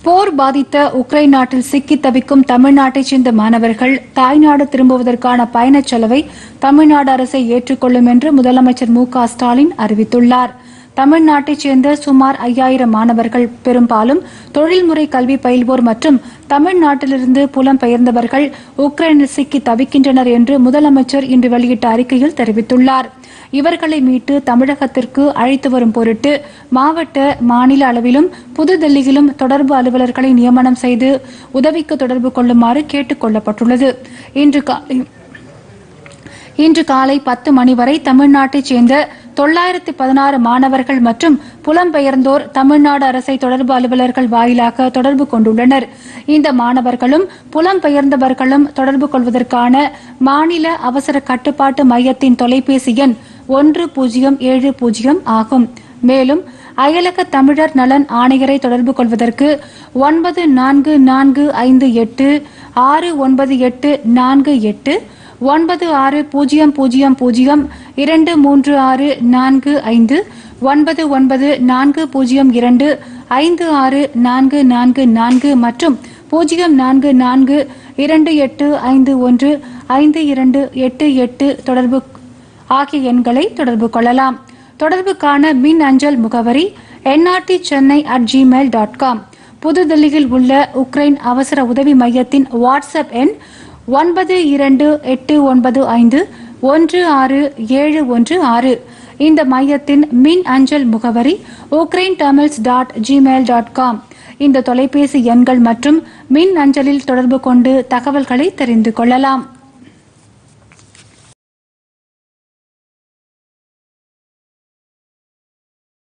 போர் பாதித்த உக்ரைன் நாட்டில் சிக்கி தவிக்கும் தமிழ்நாட்டைச் சேர்ந்த மாணவர்கள் தாய்நாடு திரும்புவதற்கான பயணச் செலவை தமிழ்நாடு அரசை ஏற்றுக்கொள்ளும் என்று முதலமைச்சர் மு.க.ஸ்டாலின் அறிவித்துள்ளார். தமிழ்நாட்டைச் சேர்ந்த சுமார் 5000 மாணவர்கள், பெரும்பாலும் தொழில்முறை கல்வி பயில்வோர் மற்றும் தமிழ்நாட்டிலிருந்து புலம்பெயர்ந்தவர்கள் உக்ரைனில் சிக்கி தவிக்கின்றனர் என்று முதலமைச்சர் இன்று வெளியிட்ட அறிக்கையில் தெரிவித்துள்ளார். இவர்களை மீட்டு தமிழகத்திற்கு அழைத்து வரும் பொருட்டு மாவட்ட, மாநில அளவிலும் புதுதில்லியிலும் தொடர்பு அலுவலர்களை நியமனம் செய்து உதவிக்கு தொடர்பு கொள்ளுமாறு கேட்டுக் கொள்ளப்பட்டுள்ளது. இன்று காலை 10 மணி வரை தமிழ்நாட்டைச் சேர்ந்த 916 மாணவர்கள் மற்றும் புலம்பெயர்ந்தோர் தமிழ்நாடு அரசை தொடர்பு அலுவலர்கள் வாயிலாக தொடர்பு கொண்டுள்ளனர். இந்த மாணவர்களும் புலம்பெயர்ந்தவர்களும் தொடர்பு கொள்வதற்கான மாநில அவசர கட்டுப்பாட்டு மையத்தின் தொலைபேசி எண் 1070 ஆகும். மேலும் அயலக தமிழர் நலன் ஆணையரை தொடர்பு கொள்வதற்கு 9445869848 96002364 9940256444 மற்றும் 044285152888 தொடர்பு ஆகிய எண்களை தொடர்பு கொள்ளலாம். தொடர்புக்கான மின் அஞ்சல் முகவரி nrtchennai@gmail.com. புதுதில்லியில் உள்ள உக்ரைன் அவசர உதவி மையத்தின் வாட்ஸ்அப் எண் 9289516716. இந்த மையத்தின் மின் அஞ்சல் முகவரி ukrainetamils.gmail.com. இந்த தொலைபேசி எண்கள் மற்றும் மின் அஞ்சலில் தொடர்பு கொண்டு தகவல்களை தெரிந்து கொள்ளலாம்.